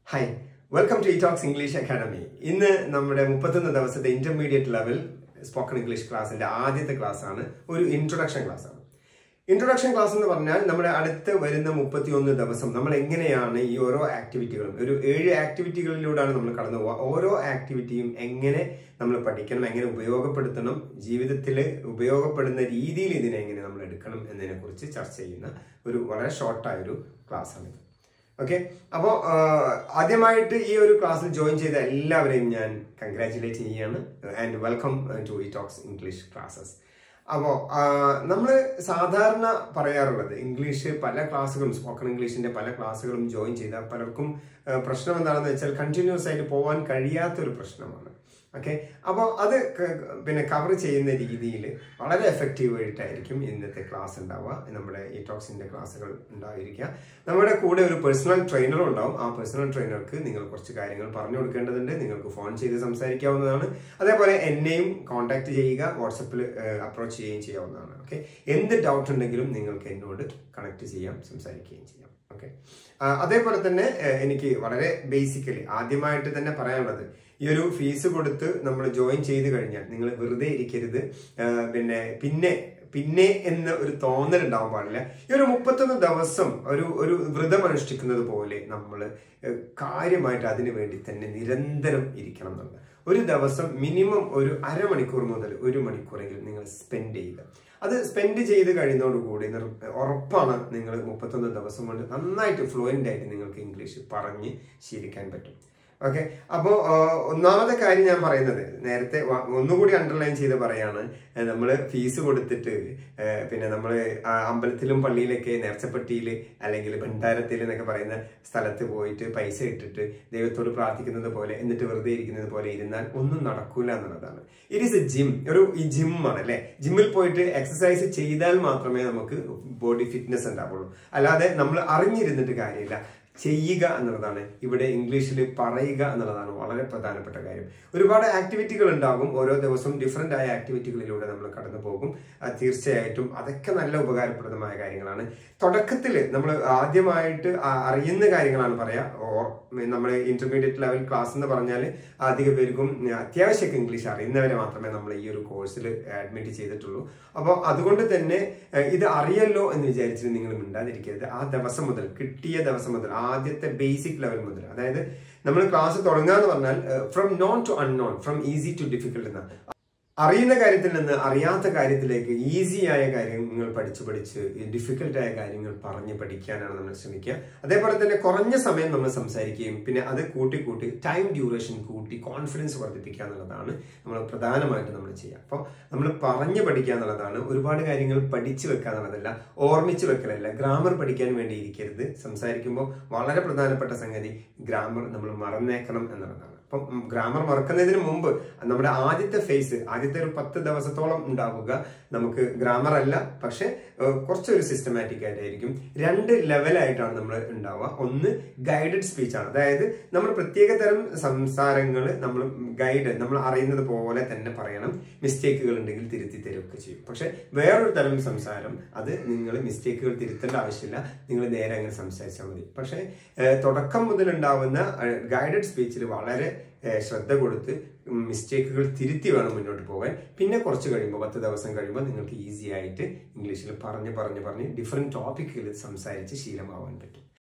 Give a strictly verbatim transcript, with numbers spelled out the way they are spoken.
Hi, welcome to eTalks English Academy. ഇന്ന് നമ്മുടെ മുപ്പത്തൊന്ന് ദിവസത്തെ ഇന്റർമീഡിയറ്റ് ലെവൽ സ്പോക്കൺ ഇംഗ്ലീഷ് ക്ലാസിന്റെ ആദ്യത്തെ ക്ലാസ് ആണ്. ഒരു ഇൻട്രൊഡക്ഷൻ ക്ലാസ് ആണ്. ഇൻട്രൊഡക്ഷൻ ക്ലാസ് എന്ന് പറഞ്ഞാൽ നമ്മുടെ അടുത്ത് വരുന്ന മുപ്പത്തിയൊന്ന് ദിവസം നമ്മൾ എങ്ങനെയാണ് ഈ ഓരോ ആക്ടിവിറ്റികളും ഒരു ഏഴ് ആക്ടിവിറ്റികളിലൂടെയാണ് നമ്മൾ കടന്നു പോകുക. ഓരോ ആക്ടിവിറ്റിയും എങ്ങനെ നമ്മൾ പഠിക്കണം, എങ്ങനെ ഉപയോഗപ്പെടുത്തണം, ജീവിതത്തിൽ ഉപയോഗപ്പെടുന്ന രീതിയിൽ ഇതിനെ എങ്ങനെ നമ്മൾ എടുക്കണം എന്നതിനെ കുറിച്ച് ചർച്ച ചെയ്യുന്ന ഒരു വളരെ ഷോർട്ടായൊരു ക്ലാസ് ആണ്. ഓക്കെ, അപ്പോൾ ആദ്യമായിട്ട് ഈ ഒരു ക്ലാസ്സിൽ ജോയിൻ ചെയ്ത എല്ലാവരെയും ഞാൻ കൺഗ്രാറ്റുലേറ്റ് ചെയ്യുകയാണ്. ആൻഡ് വെൽക്കം ടു ഇടോക്സ് ഇംഗ്ലീഷ് ക്ലാസ്സസ്. അപ്പോൾ നമ്മൾ സാധാരണ പറയാറുള്ളത് ഇംഗ്ലീഷ് പല ക്ലാസ്സുകളും സ്പോക്കൺ ഇംഗ്ലീഷിന്റെ പല ക്ലാസ്സുകളും ജോയിൻ ചെയ്ത പലർക്കും പ്രശ്നം എന്താണെന്ന് വെച്ചാൽ കണ്ടിന്യൂസ് ആയിട്ട് പോകാൻ കഴിയാത്തൊരു പ്രശ്നമാണ്. ഓക്കെ, അപ്പോൾ അത് പിന്നെ കവർ ചെയ്യുന്ന രീതിയിൽ വളരെ എഫക്റ്റീവ് ആയിട്ടായിരിക്കും ഇന്നത്തെ ക്ലാസ് ഉണ്ടാവുക. നമ്മുടെ ഇടോക്സിന്റെ ക്ലാസ്സുകൾ ഉണ്ടായിരിക്കുക. നമ്മുടെ കൂടെ ഒരു പേഴ്സണൽ ട്രെയിനറും ഉണ്ടാവും. ആ പേഴ്സണൽ ട്രെയിനർക്ക് നിങ്ങൾ കുറച്ച് കാര്യങ്ങൾ പറഞ്ഞു കൊടുക്കേണ്ടതുണ്ട്. നിങ്ങൾക്ക് ഫോൺ ചെയ്ത് സംസാരിക്കാവുന്നതാണ്. അതേപോലെ എന്നെയും കോൺടാക്ട് ചെയ്യുക, വാട്സപ്പിൽ അപ്രോച്ച് ചെയ്യുകയും ചെയ്യാവുന്നതാണ്. ഓക്കെ, എന്ത് ഡൗട്ട് ഉണ്ടെങ്കിലും നിങ്ങൾക്ക് എന്നോട് കണക്ട് ചെയ്യാം, സംസാരിക്കുകയും ചെയ്യാം. ഓക്കെ, അതേപോലെ തന്നെ എനിക്ക് വളരെ ബേസിക്കലി ആദ്യമായിട്ട് തന്നെ പറയാനുള്ളത്, ഈ ഒരു ഫീസ് കൊടുത്ത് നമ്മൾ ജോയിൻ ചെയ്ത് കഴിഞ്ഞാൽ നിങ്ങൾ വെറുതെ ഇരിക്കരുത്. പിന്നെ പിന്നെ പിന്നെ എന്ന ഒരു തോന്നൽ ഉണ്ടാവാൻ പാടില്ല. ഈ ഒരു മുപ്പത്തൊന്ന് ദിവസം ഒരു ഒരു വ്രതം അനുഷ്ഠിക്കുന്നത് പോലെ നമ്മൾ കാര്യമായിട്ട് അതിനു വേണ്ടി തന്നെ നിരന്തരം ഇരിക്കണം എന്നുള്ളത്. ഒരു ദിവസം മിനിമം ഒരു അരമണിക്കൂർ മുതൽ ഒരു മണിക്കൂറെങ്കിലും നിങ്ങൾ സ്പെൻഡ് ചെയ്യുക. അത് സ്പെൻഡ് ചെയ്ത് കഴിയുന്നതോടുകൂടി ഉറപ്പാണ് നിങ്ങൾ മുപ്പത്തൊന്ന് ദിവസം കൊണ്ട് നന്നായിട്ട് ഫ്ലുവൻ്റ് ആയിട്ട് നിങ്ങൾക്ക് ഇംഗ്ലീഷ് പറഞ്ഞ് ശീലിക്കാൻ പറ്റും. ഓക്കെ, അപ്പോൾ ഒന്നാമത്തെ കാര്യം ഞാൻ പറയുന്നത്, നേരത്തെ ഒന്നുകൂടി അണ്ടർലൈൻ ചെയ്ത് പറയാണ്, നമ്മൾ ഫീസ് കൊടുത്തിട്ട് പിന്നെ നമ്മൾ അമ്പലത്തിലും പള്ളിയിലൊക്കെ നേർച്ചപ്പെട്ടിയിൽ അല്ലെങ്കിൽ ഭണ്ഡാരത്തിൽ എന്നൊക്കെ പറയുന്ന സ്ഥലത്ത് പോയിട്ട് പൈസ ഇട്ടിട്ട് ദൈവത്തോട് പ്രാർത്ഥിക്കുന്നത് പോലെ എന്നിട്ട് വെറുതെ ഇരിക്കുന്നത് പോലെ ഇരുന്നാൽ ഒന്നും നടക്കൂല എന്നുള്ളതാണ്. It is a gym. ഒരു ഈ ജിമ്മാണ് അല്ലെ. ജിമ്മിൽ പോയിട്ട് എക്സസൈസ് ചെയ്താൽ മാത്രമേ നമുക്ക് ബോഡി ഫിറ്റ്നസ് ഉണ്ടാവുള്ളൂ. അല്ലാതെ നമ്മൾ അറിഞ്ഞിരുന്നിട്ട് കാര്യമില്ല. ചെയ്യുക എന്നുള്ളതാണ് ഇവിടെ ഇംഗ്ലീഷിൽ പറയുക എന്നുള്ളതാണ് വളരെ പ്രധാനപ്പെട്ട കാര്യം. ഒരുപാട് ആക്ടിവിറ്റികൾ ഉണ്ടാകും. ഓരോ ദിവസവും ഡിഫറെന്റ് ആയ ആക്ടിവിറ്റികളിലൂടെ നമ്മൾ കടന്നു പോകും. തീർച്ചയായിട്ടും അതൊക്കെ നല്ല ഉപകാരപ്രദമായ കാര്യങ്ങളാണ്. തുടക്കത്തിൽ നമ്മൾ ആദ്യമായിട്ട് അറിയുന്ന കാര്യങ്ങളാണ് പറയാ. നമ്മൾ ഇന്റർമീഡിയറ്റ് ലെവൽ ക്ലാസ് എന്ന് പറഞ്ഞാൽ അധിക പേർക്കും അത്യാവശ്യമൊക്കെ ഇംഗ്ലീഷ് അറിയുന്നവരെ മാത്രമേ നമ്മൾ ഈ ഒരു കോഴ്സിൽ അഡ്മിറ്റ് ചെയ്തിട്ടുള്ളൂ. അപ്പോൾ അതുകൊണ്ട് തന്നെ ഇത് അറിയല്ലോ എന്ന് വിചാരിച്ചിട്ട് നിങ്ങൾ മിണ്ടാതിരിക്കരുത്. ആ ദിവസം മുതൽ, കിട്ടിയ ദിവസം മുതൽ, ആദ്യത്തെ ബേസിക് ലെവൽ മുതൽ, അതായത് നമ്മൾ ക്ലാസ് തുടങ്ങുക എന്ന് പറഞ്ഞാൽ from known to unknown, from easy to difficult എന്ന അറിയുന്ന കാര്യത്തിൽ നിന്ന് അറിയാത്ത കാര്യത്തിലേക്ക് ഈസിയായ കാര്യങ്ങൾ പഠിച്ച് പഠിച്ച് ഡിഫിക്കൽട്ടായ കാര്യങ്ങൾ പറഞ്ഞ് പഠിക്കാനാണ് നമ്മൾ ശ്രമിക്കുക. അതേപോലെ തന്നെ കുറഞ്ഞ സമയം നമ്മൾ സംസാരിക്കുകയും പിന്നെ അത് കൂട്ടി കൂട്ടി ടൈം ഡ്യൂറേഷൻ കൂട്ടി കോൺഫിഡൻസ് വർദ്ധിപ്പിക്കുക എന്നുള്ളതാണ് നമ്മൾ പ്രധാനമായിട്ട് നമ്മൾ ചെയ്യുക. അപ്പോൾ നമ്മൾ പറഞ്ഞ് പഠിക്കുക എന്നുള്ളതാണ്. ഒരുപാട് കാര്യങ്ങൾ പഠിച്ചു വെക്കുക എന്നുള്ളതല്ല, ഓർമ്മിച്ച് വെക്കലല്ല. ഗ്രാമർ പഠിക്കാൻ വേണ്ടി ഇരിക്കരുത്. സംസാരിക്കുമ്പോൾ വളരെ പ്രധാനപ്പെട്ട സംഗതി ഗ്രാമർ നമ്മൾ മറന്നേക്കണം എന്നുള്ളതാണ്. അപ്പം ഗ്രാമർ മറക്കുന്നതിന് മുമ്പ് നമ്മുടെ ആദ്യത്തെ ഫേസ്, ആദ്യത്തെ ഒരു പത്ത് ദിവസത്തോളം ഉണ്ടാവുക നമുക്ക് ഗ്രാമർ അല്ല, പക്ഷെ കുറച്ചൊരു സിസ്റ്റമാറ്റിക് ആയിട്ടായിരിക്കും. രണ്ട് ലെവലായിട്ടാണ് നമ്മൾ ഉണ്ടാവുക. ഒന്ന് ഗൈഡഡ് സ്പീച്ച് ആണ്, അതായത് നമ്മൾ പ്രത്യേക തരം സംസാരങ്ങൾ നമ്മൾ ഗൈഡ് നമ്മൾ അറിയുന്നത് പോലെ തന്നെ പറയണം. മിസ്റ്റേക്കുകൾ ഉണ്ടെങ്കിൽ തിരുത്തി തരുകയൊക്കെ ചെയ്യും. പക്ഷെ വേറൊരു തരം സംസാരം, അത് നിങ്ങൾ മിസ്റ്റേക്കുകൾ തിരുത്തേണ്ട ആവശ്യമില്ല, നിങ്ങൾ നേരെ അങ്ങനെ സംസാരിച്ചാൽ മതി. പക്ഷെ തുടക്കം മുതൽ ഉണ്ടാവുന്ന ഗൈഡഡ് സ്പീച്ചിൽ വളരെ ശ്രദ്ധ കൊടുത്ത് മിസ്റ്റേക്കുകൾ തിരുത്തി വേണം മുന്നോട്ട് പോകാൻ. പിന്നെ കുറച്ച് കഴിയുമ്പോൾ, പത്ത് ദിവസം കഴിയുമ്പോൾ നിങ്ങൾക്ക് ഈസി ആയിട്ട് ഇംഗ്ലീഷിൽ പറഞ്ഞ് പറഞ്ഞ് പറഞ്ഞ് ഡിഫറെന്റ് ടോപ്പിക്കുകളിൽ സംസാരിച്ച് ശീലമാവാൻ പറ്റും.